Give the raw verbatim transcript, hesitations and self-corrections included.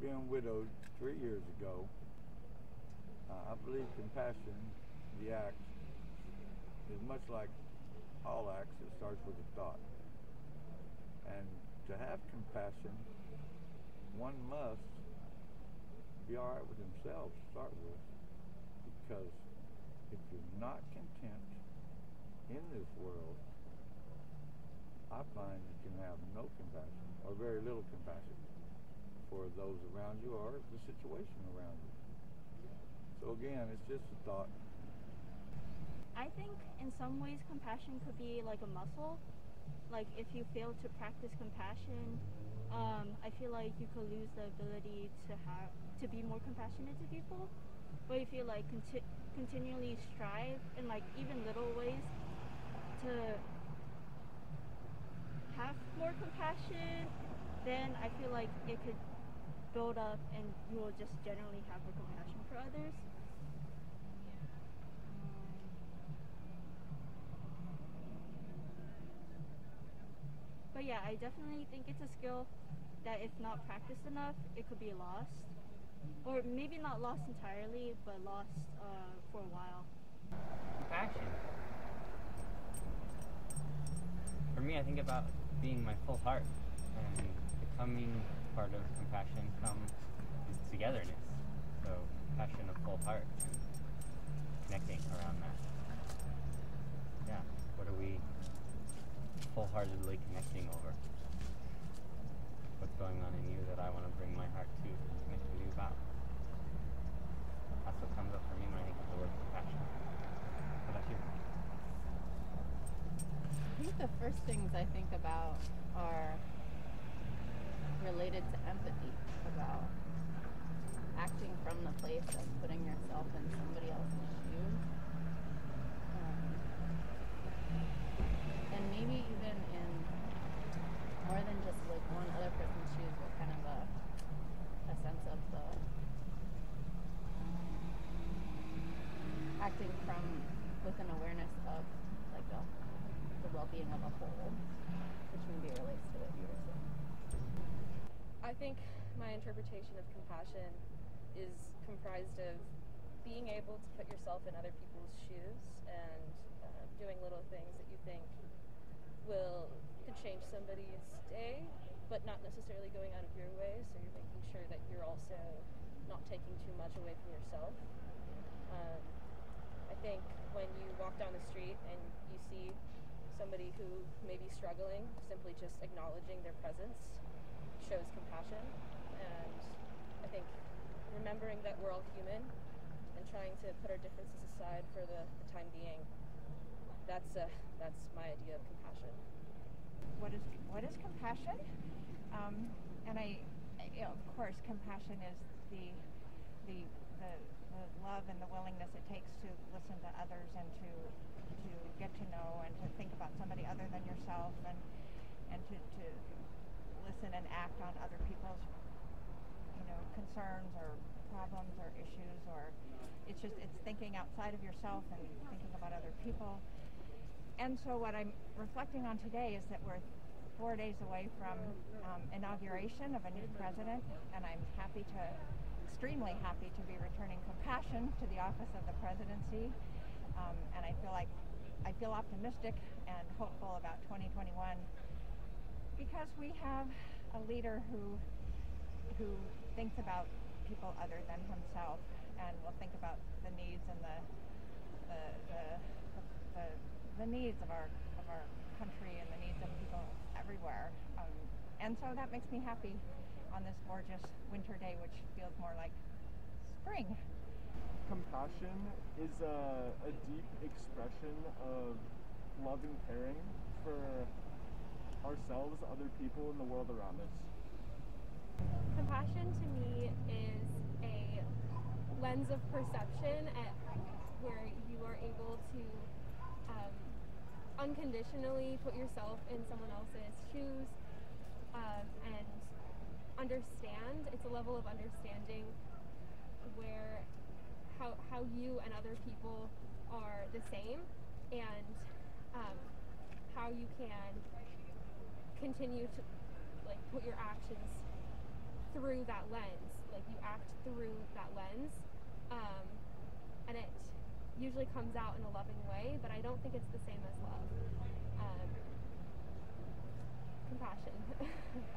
being widowed three years ago, uh, I believe compassion, the act, is much like all acts. It starts with a thought. And to have compassion, one must be all right with himself to start with, because if you're not content in this world, I find you can have no compassion or very little compassion for those around you or the situation around you. So again, it's just a thought. I think in some ways compassion could be like a muscle. Like if you fail to practice compassion, um, I feel like you could lose the ability to have to be more compassionate to people. But if you like conti- continually strive in like even little ways to have more compassion, then I feel like it could build up and you will just generally have more compassion for others. But yeah, I definitely think it's a skill that if not practiced enough, it could be lost. Or maybe not lost entirely, but lost uh, for a while. Compassion. For me, I think about being my full heart, and becoming part of compassion comes is togetherness. So, passion of full heart and connecting around that. Yeah, what are we full-heartedly connecting over? What's going on in you that I want to bring my heart to connect with you about? That's what comes up for me when I think of the word compassion. How about you? I think the first things I think about are related to empathy, about acting from the place of putting yourself in somebody else's shoes. Um, and maybe even in more than just like one other person's shoes, but kind of a, a sense of the acting from with an awareness of like the, the well-being of a whole, which maybe relates to what you were saying. I think my interpretation of compassion is comprised of being able to put yourself in other people's shoes and uh, doing little things that you think will could change somebody's day, but not necessarily going out of your way, so you're making sure that you're also not taking too much away from yourself. Um, I think when you walk down the street and you see somebody who may be struggling, simply just acknowledging their presence shows compassion. And I think remembering that we're all human and trying to put our differences aside for the, the time being, that's uh, that's my idea of compassion. What is what is compassion? Um, and I, you know, of course, compassion is the, the the the love and the willingness it takes to listen to others and to to get to know and to think about somebody other than yourself, and and to, to listen and act on other people's, you know, concerns or problems or issues, or it's just it's thinking outside of yourself and thinking about other people. And so what I'm reflecting on today is that we're four days away from um, inauguration of a new president, and I'm happy to, extremely happy to be returning compassion to the office of the presidency. Um, and I feel like, I feel optimistic and hopeful about twenty twenty-one because we have a leader who, who thinks about people other than himself and will think about the needs and the, the, the, the the needs of our of our country and the needs of people everywhere. Um, and so that makes me happy on this gorgeous winter day, which feels more like spring. Compassion is a, a deep expression of love and caring for ourselves, other people, and the world around us. Compassion to me is a lens of perception at where you are able to Um, unconditionally put yourself in someone else's shoes um, and understand. It's a level of understanding where how, how you and other people are the same, and um, how you can continue to like put your actions through that lens like you act through that lens, um, and it usually comes out in a loving way, but I don't think it's the same as love. Um, compassion.